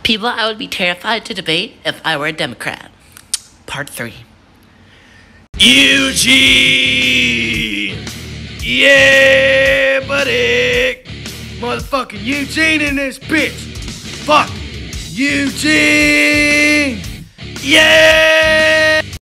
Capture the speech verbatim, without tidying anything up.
People I would be terrified to debate if I were a Democrat. Part three. Eugene! Yeah, buddy! Motherfucking Eugene in this bitch! Fuck! Eugene! Yeah!